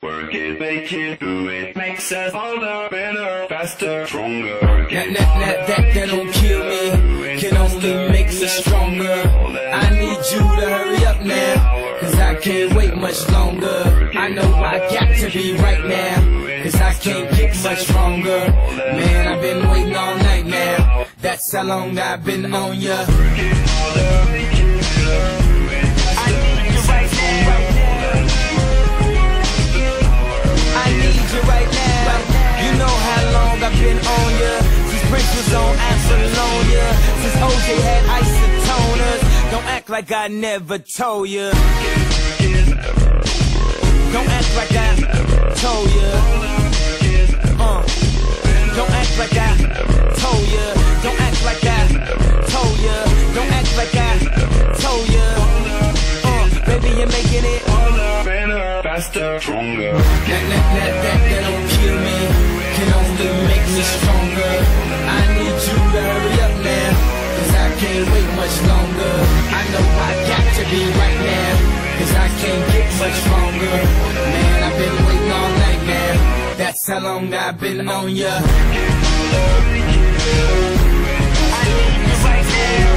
Work it, make it, do it, makes us older, better, faster, stronger. That don't kill me, can only make me stronger. I need you to hurry up now, cause I can't wait much longer. I know I got to be right now, cause I can't get much stronger. Man, I've been waiting all night now, that's how long I've been on ya. I've been on ya since Prince was on Apollonia, since OJ had isotoners. Don't act like I never told ya. Don't act like I told ya. Don't act like I told ya. Don't act like I told ya. Don't act like I told ya. Baby, you're making it better, faster, stronger. That don't kill me, can only make me stronger. I need you to hurry up now, cause I can't wait much longer. I know I got to be right now, cause I can't get much stronger. Man, I've been waiting all night now, that's how long I've been on ya. I need you right now,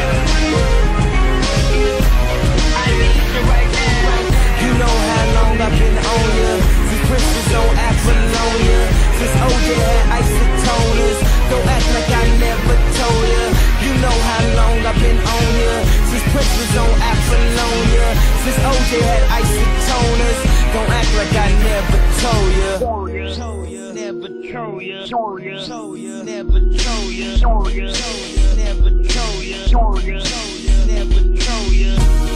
I need you right now. You know how long I've been on ya, since Prince was on Apollonia, since OJ had isotoners. Don't act like I never told ya. You know how long I've been on ya, since Prince was on Apollonia, since OJ had isotoners. Don't act like I never told ya. Never told ya. Never told ya. Never told ya. Never told ya. Never told ya.